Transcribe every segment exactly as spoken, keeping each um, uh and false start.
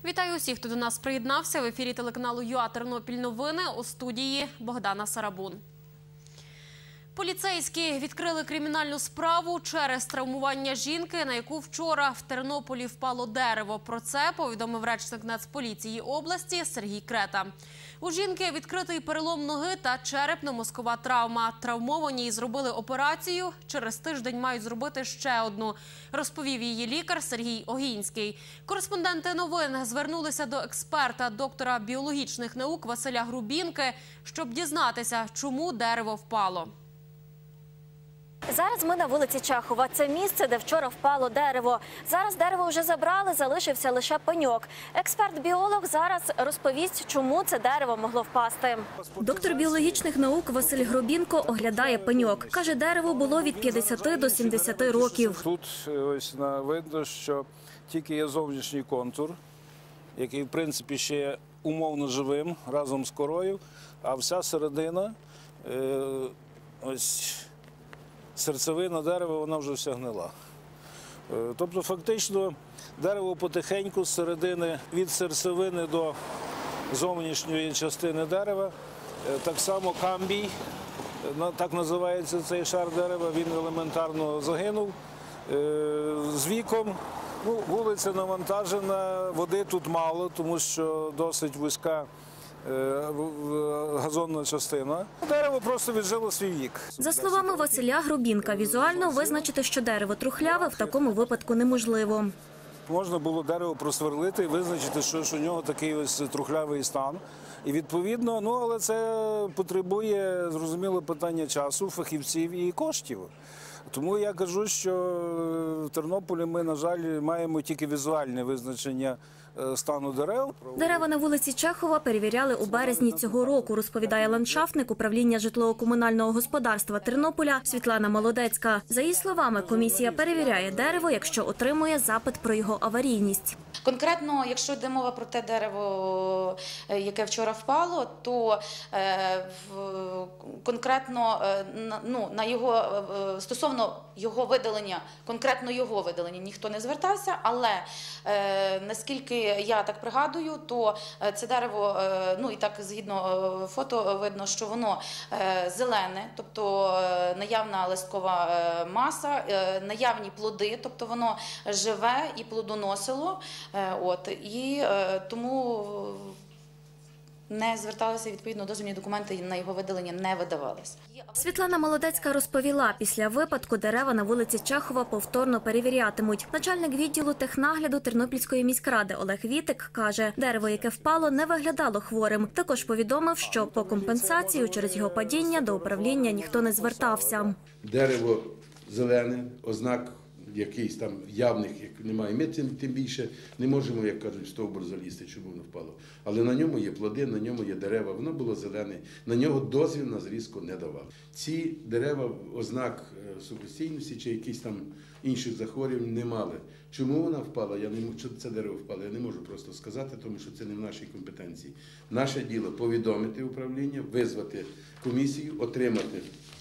Вітаю усіх, хто до нас приєднався. В ефірі телеканалу ЮА Тернопіль новини, у студії Богдана Сарабун. Поліцейські відкрили кримінальну справу через травмування жінки, на яку вчора в Тернополі впало дерево. Про це повідомив речник Нацполіції області Сергій Крета. У жінки відкритий перелом ноги та черепно-мозкова травма. Травмовані зробили операцію, через тиждень мають зробити ще одну, розповів її лікар Сергій Огінський. Кореспонденти новин звернулися до експерта, доктора біологічних наук Василя Грубінки, щоб дізнатися, чому дерево впало. Зараз ми на вулиці Чехова. Це місце, де вчора впало дерево. Зараз дерево вже забрали, залишився лише пеньок. Експерт-біолог зараз розповість, чому це дерево могло впасти. Доктор біологічних наук Василь Грубінко оглядає пеньок. Каже, дерево було від п'ятдесяти до сімдесяти років. Тут ось видно, що тільки є зовнішній контур, який в принципі ще є умовно живим разом з корою, а вся середина, ось серцевина дерева, вона вже вся гнила. Тобто фактично дерево потихеньку з середини, від серцевини до зовнішньої частини дерева, так само камбій, так називається цей шар дерева, він елементарно загинув з віком. Ну, вулиця навантажена, води тут мало, тому що досить вузька газонна частина. Дерево просто віджило свій вік. За словами Василя Грубінка, візуально визначити, що дерево трухляве, в такому випадку неможливо. Можна було дерево просверлити і визначити, що, що у нього такий ось трухлявий стан. І відповідно, ну, але це потребує, зрозуміло, питання часу, фахівців і коштів. Тому я кажу, що в Тернополі ми, на жаль, маємо тільки візуальне визначення стану дерев. Дерева на вулиці Чехова перевіряли у березні цього року, розповідає ландшафтник управління житлово-комунального господарства Тернополя Світлана Молодецька. За її словами, комісія перевіряє дерево, якщо отримує запит про його аварійність. Конкретно, якщо йде мова про те дерево, яке вчора впало, то е, в, конкретно е, ну, на його, е, стосовно його видалення, конкретно його видалення ніхто не звертався, але е, наскільки я так пригадую, то це дерево, е, ну і так згідно фото видно, що воно е, зелене, тобто е, наявна листкова е, маса, е, наявні плоди, тобто воно живе і плодоносило. От, і е, тому не зверталися, відповідно, дозвільні документи на його видалення не видавалися. Світлана Молодецька розповіла, після випадку дерева на вулиці Чехова повторно перевірятимуть. Начальник відділу технагляду Тернопільської міськради Олег Вітик каже, дерево, яке впало, не виглядало хворим. Також повідомив, що по компенсацію через його падіння до управління ніхто не звертався. Дерево зелене, ознак якийсь там явних, як немає. Ми тим, тим більше не можемо, як кажуть, в стовбур залізти, щоб воно впало. Але на ньому є плоди, на ньому є дерева, воно було зелене, на нього дозвіл на зрізку не давав. Ці дерева ознак сухостійності чи якісь там інших захворювань не мали. Чому вона впала, я не можу, що це дерево впало, я не можу просто сказати, тому що це не в нашій компетенції. Наше діло повідомити управління, визвати комісію, отримати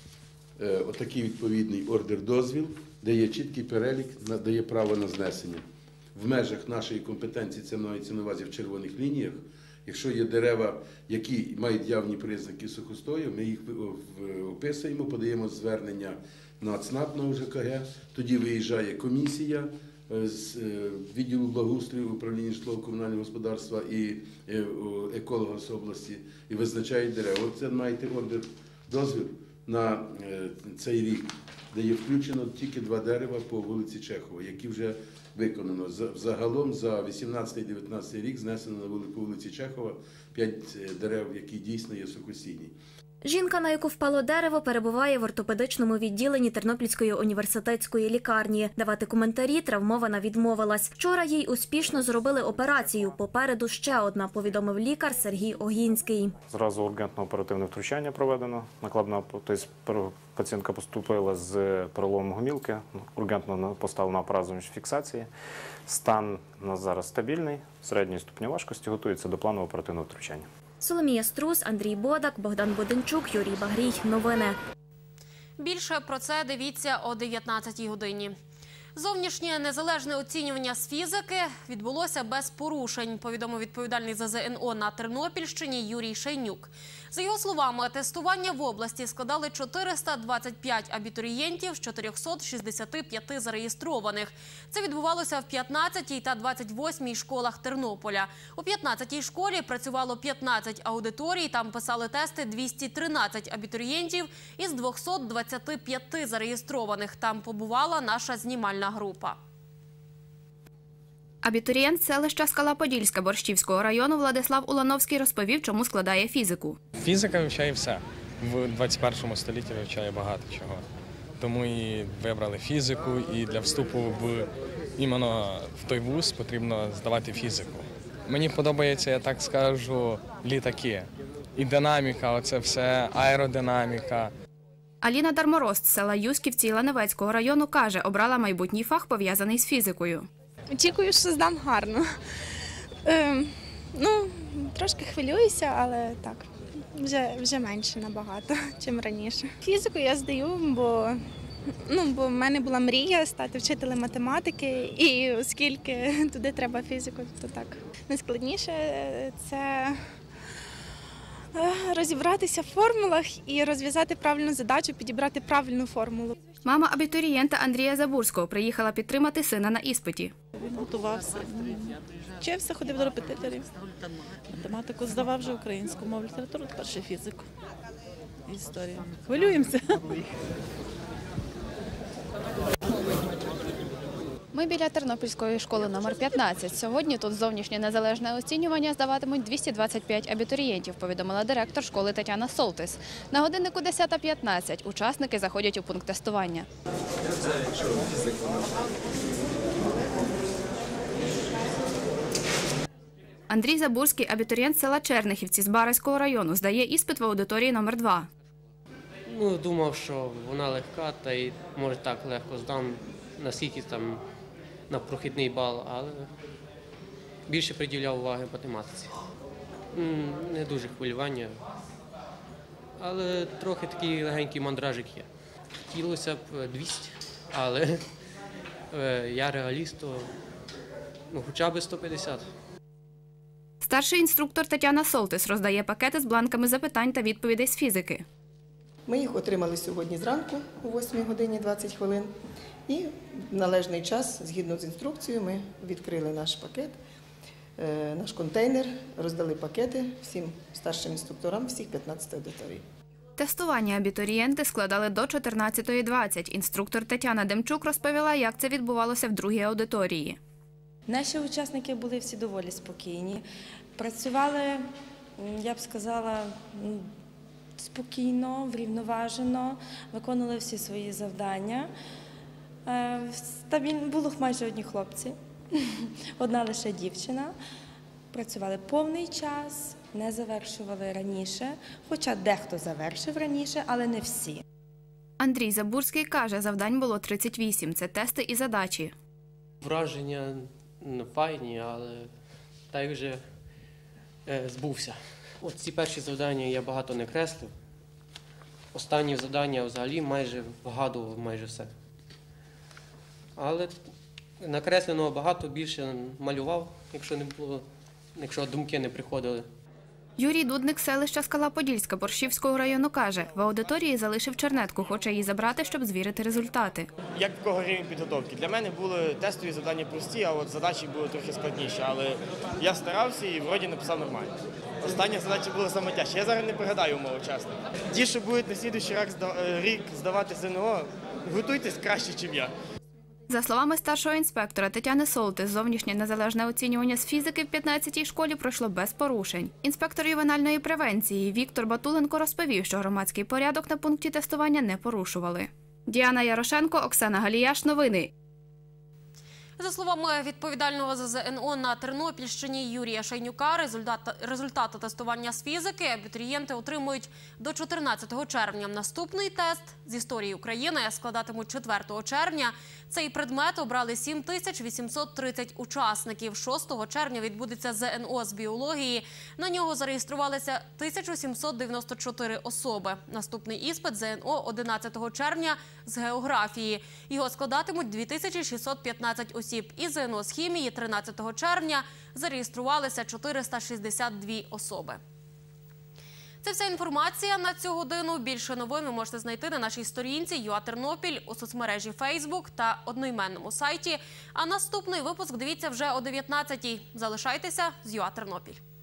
е, отакий відповідний ордер-дозвіл, де є чіткий перелік, дає право на знесення. В межах нашої компетенції, це мається на увазі в червоних лініях, якщо є дерева, які мають явні признаки сухостою, ми їх описуємо, подаємо звернення на ЦНАП, на УЖКГ, тоді виїжджає комісія з відділу благоустрою, управління житлово-комунального господарства і еколога з області і визначають дерева. От це маєте ордер-дозвіл на цей рік, де є включено тільки два дерева по вулиці Чехова, які вже виконано. Загалом за вісімнадцятий-дев'ятнадцятий рік знесено на вулиці Чехова п'ять дерев, які дійсно є сухостійні. Жінка, на яку впало дерево, перебуває в ортопедичному відділенні Тернопільської університетської лікарні. Давати коментарі травмована відмовилась. Вчора їй успішно зробили операцію. Попереду ще одна, повідомив лікар Сергій Огінський. Зразу ургентно-оперативне втручання проведено. Накладна, тобто пацієнтка поступила з переломом гомілки, ургентно поставлена апарат фіксації. Стан у нас зараз стабільний, середньої ступеня важкості, готується до плану оперативного втручання. Соломія Струс, Андрій Бодак, Богдан Буденчук, Юрій Багрій. Новини. Більше про це дивіться о дев'ятнадцятій годині. Зовнішнє незалежне оцінювання з фізики відбулося без порушень, повідомив відповідальний за зе ен о на Тернопільщині Юрій Шейнюк. За його словами, тестування в області складали чотириста двадцять п'ять абітурієнтів з чотирьохсот шістдесяти п'яти зареєстрованих. Це відбувалося в п'ятнадцятій та двадцять восьмій школах Тернополя. У п'ятнадцятій школі працювало п'ятнадцять аудиторій, там писали тести двісті тринадцять абітурієнтів із двохсот двадцяти п'яти зареєстрованих. Там побувала наша знімальна група. Абітурієнт селища Скала-Подільська Борщівського району Владислав Улановський розповів, чому складає фізику. Фізика вивчає все. В двадцять першому столітті вивчає багато чого. Тому і вибрали фізику, і для вступу в іменно в той вуз потрібно здавати фізику. Мені подобається, я так скажу, літаки. І динаміка, оце все, аеродинаміка. Аліна Дармороз з села Юськівці Іланевецького району каже, обрала майбутній фах, пов'язаний з фізикою. Очікую, що здам гарно. Ем, ну, трошки хвилююся, але так, вже, вже менше набагато, ніж раніше. Фізику я здаю, бо, ну, бо в мене була мрія стати вчителем математики, і оскільки туди треба фізику, то так. Найскладніше – це розібратися в формулах і розв'язати правильну задачу, підібрати правильну формулу. Мама абітурієнта Андрія Забурського приїхала підтримати сина на іспиті. Він готувався, вчився, ходив до репетиторів. Математику здавав вже українську мову, літературу, тепер ще фізику, історію. Хвилюємося. Ми біля Тернопільської школи номер п'ятнадцять. Сьогодні тут зовнішнє незалежне оцінювання здаватимуть двісті двадцять п'ять абітурієнтів, повідомила директор школи Тетяна Солтис. На годиннику десята п'ятнадцять учасники заходять у пункт тестування. Андрій Забурський, абітурієнт села Чернихівці з Бараського району, здає іспит в аудиторії номер два. Ну, думав, що вона легка, та й може так легко здам, наскільки там на прохідний бал, але більше приділяв уваги математиці. Не дуже хвилювання, але трохи такий легенький мандражик є. Хотілося б двісті, але я реаліст, то ну, хоча б сто п'ятдесят. Старший інструктор Тетяна Солтис роздає пакети з бланками запитань та відповідей з фізики. Ми їх отримали сьогодні зранку о восьмій годині двадцять хвилин. І в належний час, згідно з інструкцією, ми відкрили наш пакет, наш контейнер, роздали пакети всім старшим інструкторам всіх п'ятнадцяти аудиторій. Тестування абітурієнти складали до чотирнадцятої двадцять. Інструктор Тетяна Демчук розповіла, як це відбувалося в другій аудиторії. Наші учасники були всі доволі спокійні. Працювали, я б сказала, спокійно, врівноважено, виконували всі свої завдання. Було майже одні хлопці, одна лише дівчина. Працювали повний час, не завершували раніше, хоча дехто завершив раніше, але не всі. Андрій Забурський каже, завдань було тридцять вісім. Це тести і задачі. Враження не файні, але так вже е, збувся. От ці перші завдання я багато не креслив. Останні завдання взагалі майже вгадував майже все. Але накресленого багато, більше малював, якщо не було, якщо думки не приходили. Юрій Дудник з селища Скала-Подільська Борщівського району каже, в аудиторії залишив чернетку, хоче її забрати, щоб звірити результати. Як в кого рівень підготовки? Для мене були тестові завдання прості, а от задачі були трохи складніші. Але я старався і вроді написав нормально. Останні задачі були самотяжчі. Я зараз не пригадаю умови, чесно. Ті, що будуть на слідуючий рік здавати зе ен о, готуйтесь краще, ніж я. За словами старшого інспектора Тетяни Солтис, зовнішнє незалежне оцінювання з фізики в п'ятнадцятій школі пройшло без порушень. Інспектор ювенальної превенції Віктор Батуленко розповів, що громадський порядок на пункті тестування не порушували. Діана Ярошенко, Оксана Галіяш. Новини. За словами відповідального за зе ен о на Тернопільщині Юрія Шайнюка, результати, результати тестування з фізики абітурієнти отримують до чотирнадцятого червня. Наступний тест з історії України складатимуть четвертого червня. Цей предмет обрали сім тисяч вісімсот тридцять учасників. шостого червня відбудеться зе ен о з біології. На нього зареєструвалися тисяча сімсот дев'яносто чотири особи. Наступний іспит зе ен о одинадцятого червня з географії. Його складатимуть дві тисячі шістсот п'ятнадцять осіб. І зе ен о з хімії тринадцятого червня зареєструвалися чотириста шістдесят дві особи. Це вся інформація на цю годину. Більше новин ви можете знайти на нашій сторінці ю а Тернопіль, у соцмережі Фейсбук та одноіменному сайті. А наступний випуск дивіться вже о дев'ятнадцятій. Залишайтеся з ю а Тернопіль.